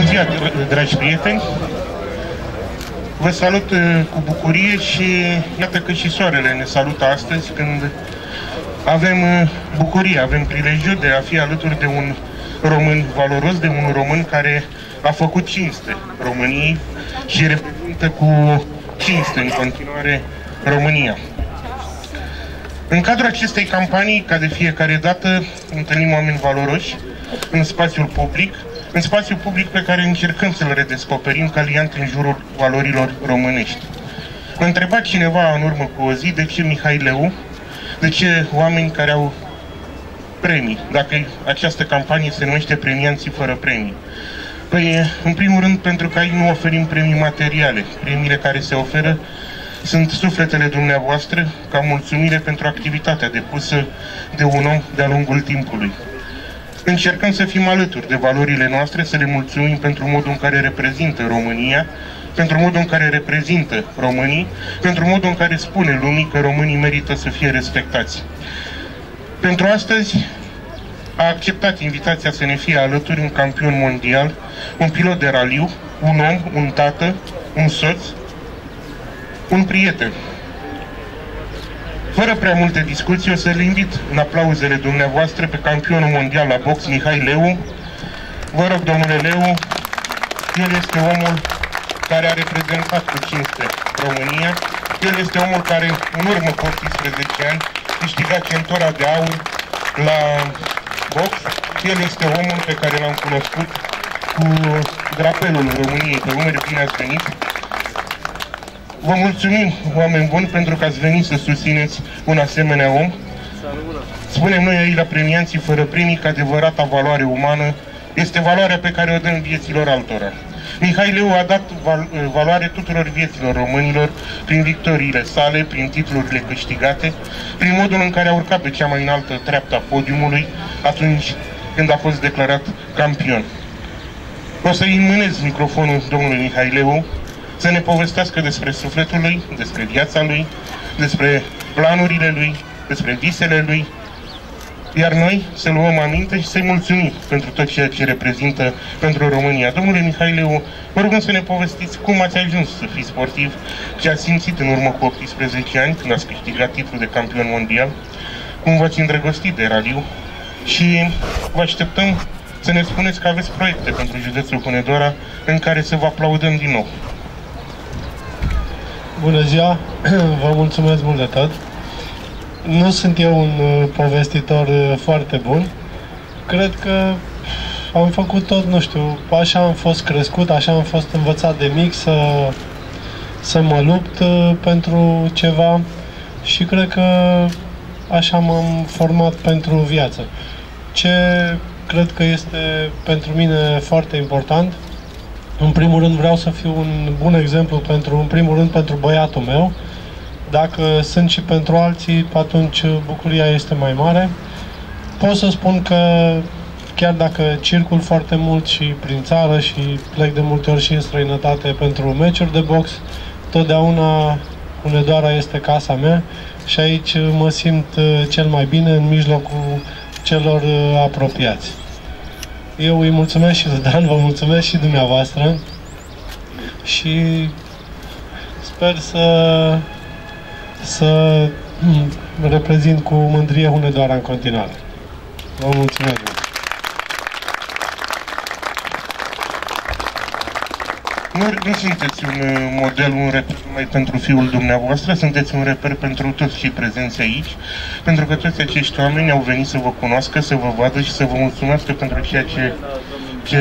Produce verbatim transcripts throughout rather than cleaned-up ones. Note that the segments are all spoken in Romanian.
ziua, dragi prieteni! Vă salut cu bucurie și iată că și soarele ne salută astăzi, când avem bucurie, avem prilejul de a fi alături de un român valoros, de un român care a făcut cinste României și reprezintă cu cinste în continuare România. În cadrul acestei campanii, ca de fiecare dată, întâlnim oameni valoroși în spațiul public, în spațiul public pe care încercăm să-l redescoperim ca liant în jurul valorilor românești. Mă întreba cineva în urmă cu o zi de ce Mihai Leu, de ce oameni care au premii, dacă această campanie se numește Premianții fără premii. Păi, în primul rând, pentru că aici nu oferim premii materiale. Premiile care se oferă sunt sufletele dumneavoastră ca mulțumire pentru activitatea depusă de un om de-a lungul timpului. Încercăm să fim alături de valorile noastre, să le mulțumim pentru modul în care reprezintă România, pentru modul în care reprezintă românii, pentru modul în care spune lumii că românii merită să fie respectați. Pentru astăzi a acceptat invitația să ne fie alături un campion mondial, un pilot de raliu, un om, un tată, un soț, un prieten. Fără prea multe discuții, o să-l invit în aplauzele dumneavoastră pe campionul mondial la box, Mihai Leu. Vă rog, domnule Leu, el este omul care a reprezentat cu cinste România. El este omul care, în urmă cu optsprezece ani, câștiga centura de aur la box. El este omul pe care l-am cunoscut cu drapelul României pe umeri. Bine ați venit! Vă mulțumim, oameni buni, pentru că ați venit să susțineți un asemenea om. Spunem noi aici la Premianții fără premii că adevărata valoare umană este valoarea pe care o dăm vieților altora. Mihai Leu a dat val valoare tuturor vieților românilor prin victoriile sale, prin titlurile câștigate, prin modul în care a urcat pe cea mai înaltă treaptă a podiumului atunci când a fost declarat campion. O să-i înmânez microfonul domnului Mihai Leu să ne povestească despre sufletul lui, despre viața lui, despre planurile lui, despre visele lui, iar noi să luăm aminte și să-i mulțumim pentru tot ceea ce reprezintă pentru România. Domnule Mihai Leu, vă rugăm să ne povestiți cum ați ajuns să fiți sportiv, ce ați simțit în urmă cu optsprezece ani, când ați câștigat titlul de campion mondial, cum v-ați îndrăgostit de raliu și vă așteptăm să ne spuneți că aveți proiecte pentru județul Hunedoara în care să vă aplaudăm din nou. Bună ziua! Vă mulțumesc mult de tot! Nu sunt eu un povestitor foarte bun. Cred că am făcut tot, nu știu, așa am fost crescut, așa am fost învățat de mic să, să mă lupt pentru ceva și cred că așa m-am format pentru viață. Ce cred că este pentru mine foarte important, în primul rând vreau să fiu un bun exemplu pentru, în primul rând pentru băiatul meu. Dacă sunt și pentru alții, atunci bucuria este mai mare. Pot să spun că chiar dacă circul foarte mult și prin țară și plec de multe ori și în străinătate pentru meciuri de box, totdeauna Hunedoara este casa mea și aici mă simt cel mai bine în mijlocul celor apropiați. Eu îi mulțumesc și lui Dan, vă mulțumesc și dumneavoastră și sper să, să reprezint cu mândrie Hunedoara în continuare. Vă mulțumesc! Nu, nu sunteți un model, un reper numai pentru fiul dumneavoastră, sunteți un reper pentru toți cei prezenți aici, pentru că toți acești oameni au venit să vă cunoască, să vă vadă și să vă mulțumesc pentru ceea ce... ce...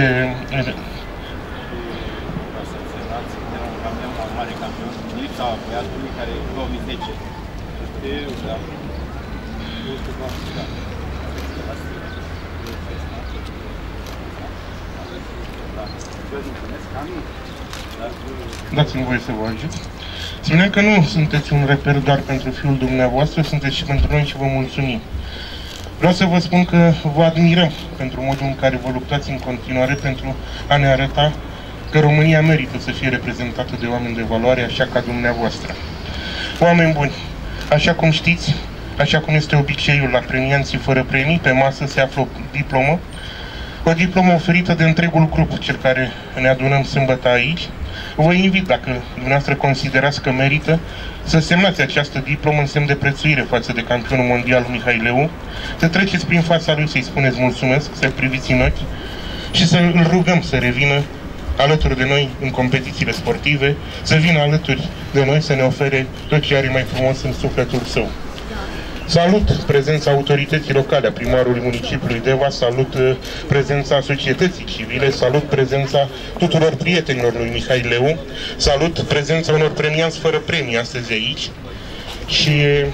Dați-mi voie să vă ajut. Spuneam că nu sunteți un reper doar pentru fiul dumneavoastră, sunteți și pentru noi și vă mulțumim. Vreau să vă spun că vă admirăm pentru modul în care vă luptați în continuare pentru a ne arăta că România merită să fie reprezentată de oameni de valoare, așa ca dumneavoastră. Oameni buni, așa cum știți, așa cum este obiceiul la Premianții fără premii, pe masă se află o diplomă, o diplomă oferită de întregul grup, cel care ne adunăm sâmbătă aici. Vă invit, dacă dumneavoastră considerați că merită, să semnați această diplomă în semn de prețuire față de campionul mondial Mihai Leu, să treceți prin fața lui, să-i spuneți mulțumesc, să-l priviți în ochi și să îl rugăm să revină alături de noi în competițiile sportive, să vină alături de noi să ne ofere tot ce are mai frumos în sufletul său. Salut prezența autorității locale, a primarului municipiului Deva, salut prezența societății civile, salut prezența tuturor prietenilor lui Mihai Leu, salut prezența unor premianți fără premii astăzi aici și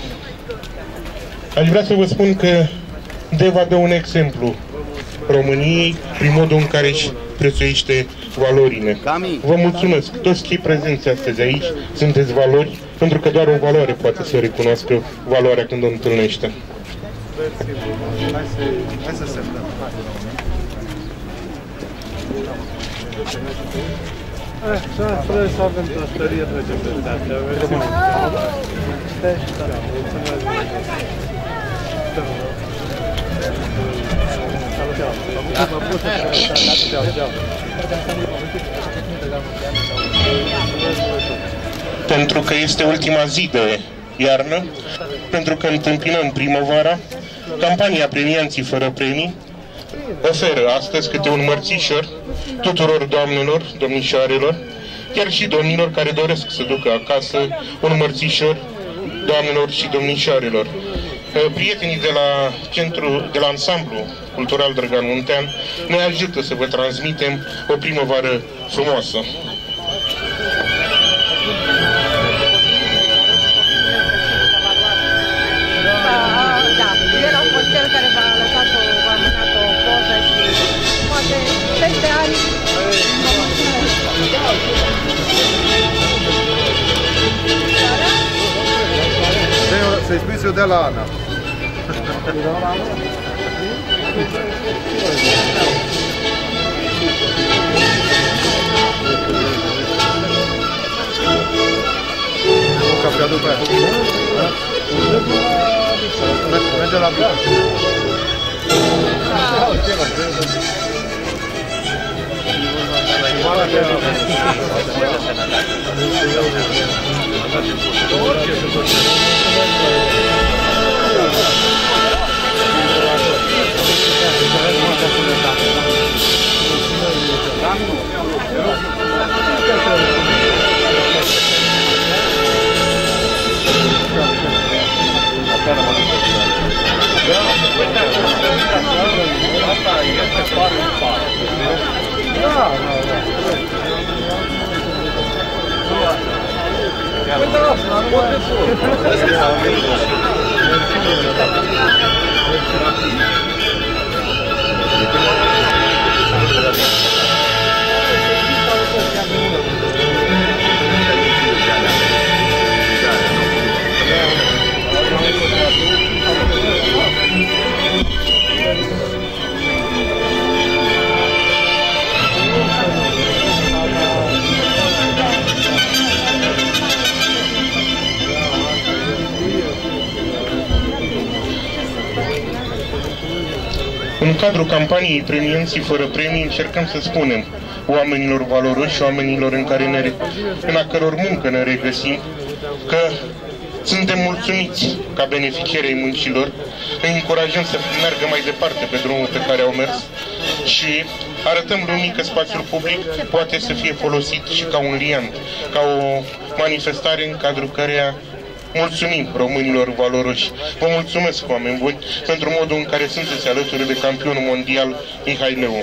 aș vrea să vă spun că Deva dă un exemplu României prin modul în care își prețuiește valorile. Vă mulțumesc! Toți cei prezenți astăzi aici sunteți valori, pentru că doar o valoare poate să recunoască valoarea când o întâlnește. Hai să semnăm. Trebuie să avem trăstărie, trecem peste astea. Pentru că este ultima zi de iarnă, pentru că întâmpinăm primăvara, campania Premianții fără premii oferă astăzi câte un mărțișor tuturor doamnelor, domnișoarelor, chiar și domnilor care doresc să ducă acasă un mărțișor doamnelor și domnișoarelor. Prietenii de la centru, de la ansamblu cultural Drăgan Muntean ne ajută să vă transmitem o primăvară frumoasă. Da, el a fost cel care v-a lăsat o, v-a mânat o poză și poate peste ani Să-i spui să-i dea la Ana. Cafea după aia. Merge la bea. În cadrul campaniei Premianții fără premii încercăm să spunem oamenilor valoroși, oamenilor în, care ne, în a căror muncă ne regăsim, că suntem mulțumiți ca beneficiari ai muncilor, îi încurajăm să meargă mai departe pe drumul pe care au mers și arătăm lumii că spațiul public poate să fie folosit și ca un liant, ca o manifestare în cadrul căreia mulțumim românilor valoroși. Vă mulțumesc, oameni buni, pentru modul în care sunteți alături de campionul mondial Mihai Leu.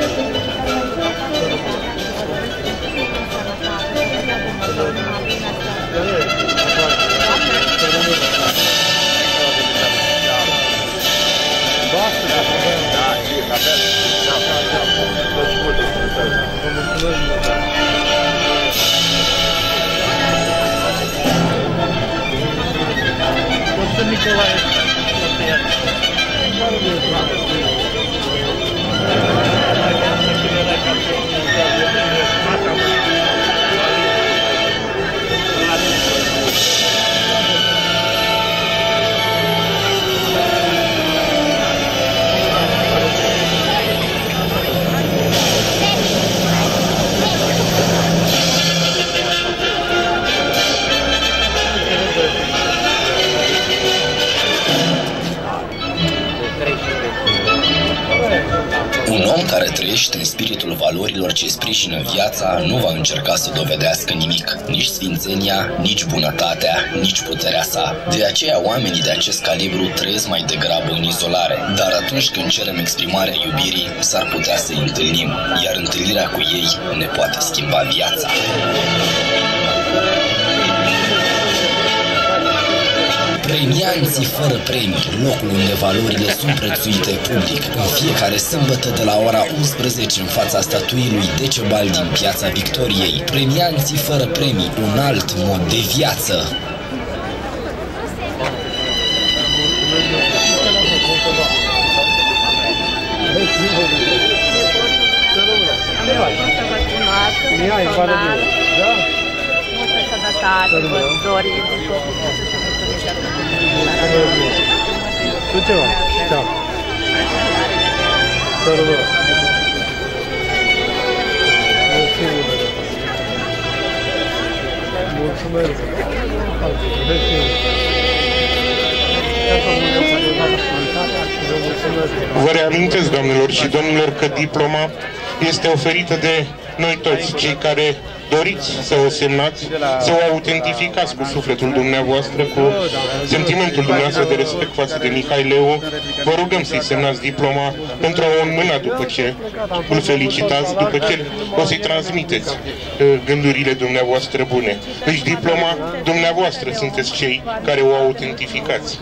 Gracias. Un om care trăiește în spiritul valorilor ce sprijină viața nu va încerca să dovedească nimic, nici sfințenia, nici bunătatea, nici puterea sa. De aceea oamenii de acest calibru trăiesc mai degrabă în izolare, dar atunci când cerem exprimarea iubirii, s-ar putea să-i întâlnim, iar întâlnirea cu ei ne poate schimba viața. Premianții fără premii, locul unde valorile sunt prețuite public, în fiecare sâmbătă de la ora unsprezece în fața statuii lui Decebal din Piața Victoriei. Premianții fără premii, un alt mod de viață. Multă sănătate, vă dorim din tot Tu ceva? Ciao. Salut. Mulțumesc. Vă reamintesc, doamnelor și domnilor, că diploma este oferită de noi toți, cei care doriți să o semnați, să o autentificați cu sufletul dumneavoastră, cu sentimentul dumneavoastră de respect față de Mihai Leu. Vă rugăm să-i semnați diploma pentru a o înmâna după ce îl felicitați, după ce o să-i transmiteți gândurile dumneavoastră bune. Deci diploma dumneavoastră sunteți cei care o autentificați.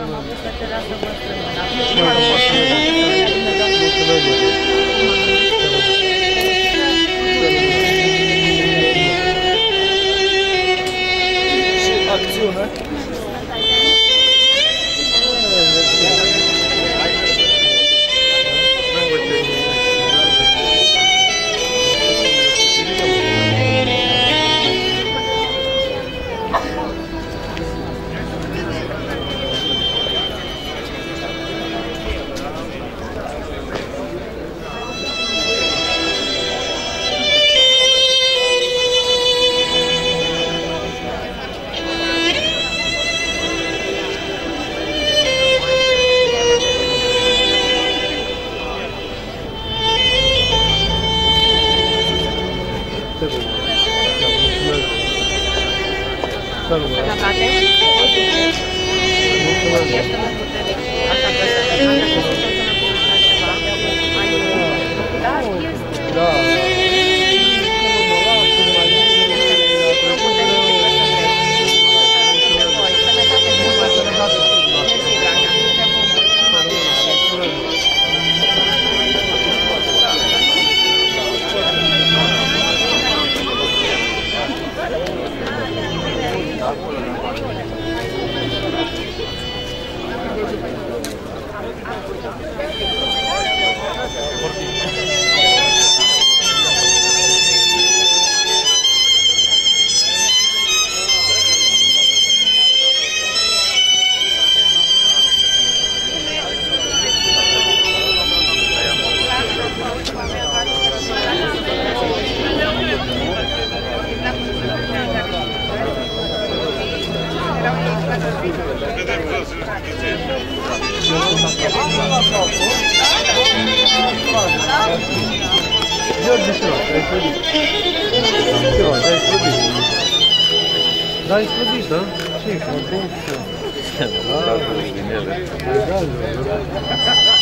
Acțiune. George, ce ai slăbit? Ce ai slăbit? Da, ai slăbit, da? Ce-i, frate? Da, da, da.